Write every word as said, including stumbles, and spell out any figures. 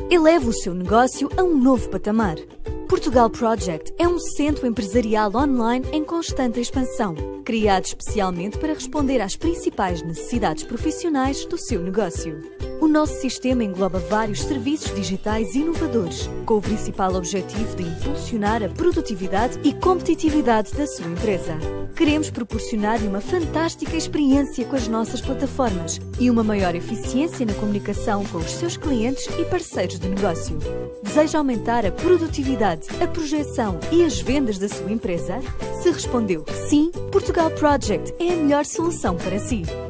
Eleve o seu negócio a um novo patamar. Portugal Project é um centro empresarial online em constante expansão, criado especialmente para responder às principais necessidades profissionais do seu negócio. O nosso sistema engloba vários serviços digitais inovadores, com o principal objetivo de impulsionar a produtividade e competitividade da sua empresa. Queremos proporcionar-lhe uma fantástica experiência com as nossas plataformas e uma maior eficiência na comunicação com os seus clientes e parceiros de negócio. Deseja aumentar a produtividade, a projeção e as vendas da sua empresa? Se respondeu que sim, Portugal Project é a melhor solução para si.